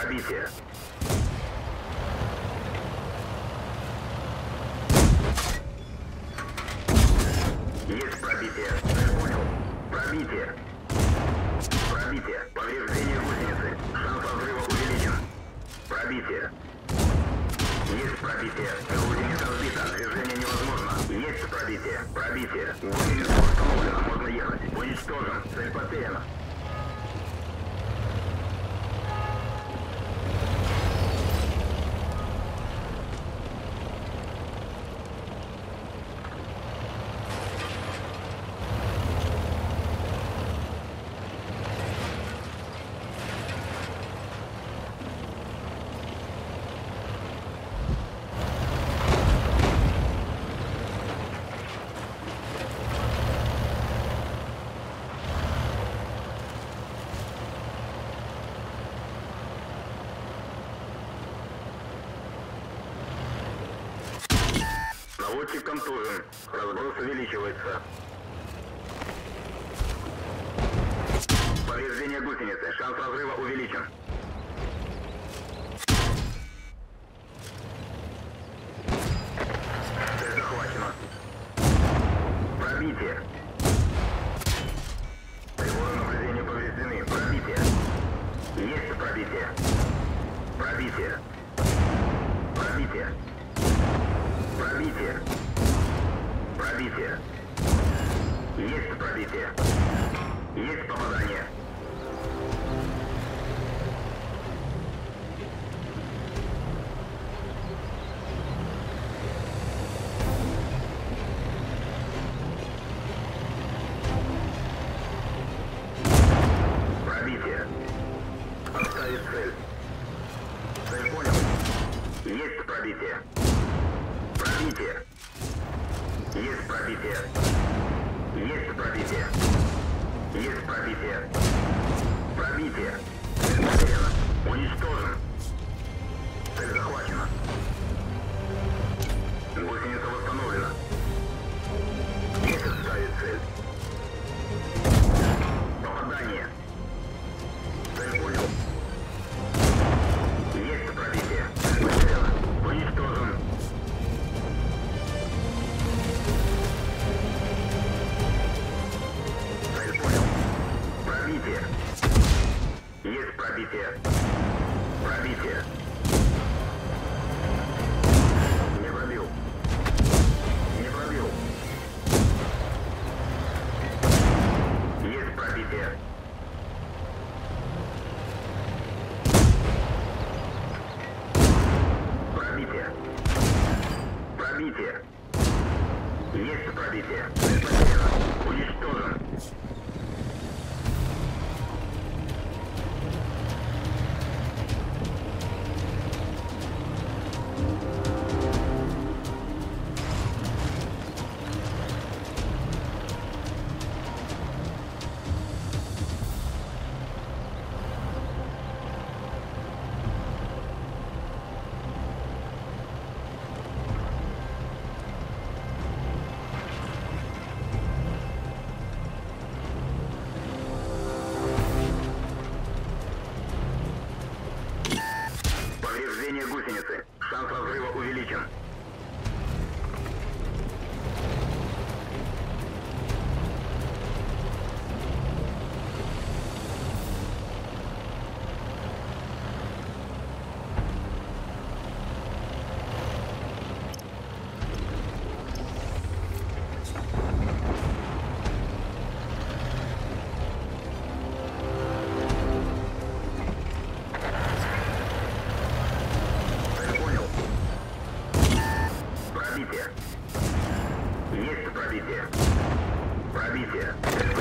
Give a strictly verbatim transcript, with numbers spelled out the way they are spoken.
Пробитие. Есть пробитие. Понял. Пробитие. Пробитие. Повреждение гусеницы. Шанс разрыва увеличен. Пробитие. Есть пробитие. Гусеница сбита. Движение невозможно. Есть пробитие. Пробитие. Гусеница восстановлена. Можно ехать. Уничтожен. Цель потеряна. Наводчик контужен. Разброс увеличивается. Повреждение гусеницы. Шанс разрыва увеличен. Цель захвачена. Пробитие. Приборы наблюдения повреждены. Пробитие. Есть пробитие. Пробитие. Пробитие. Пробитие. Пробитие. Есть пробитие. Есть попадание. Пробитие. Оставить цель. Цель понял. Есть пробитие. Пробитие. Есть пробитие. Есть пробитие. Есть пробитие. Пробитие. Цель потеряна. Уничтожен. Цель захвачена. Гусеница восстановлена. Есть оставить цель. Попадание. Цель понял. Есть пробитие. Цель потеряна. Уничтожен. Пробитие. Есть пробитие. Пробитие. Не пробил. Не пробил. Есть пробитие. Пробитие. Пробитие. Есть пробитие. Уничтожен. Повреждение гусеницы. Шанс разрыва увеличен. Пробитие. Есть пробитие. Пробитие.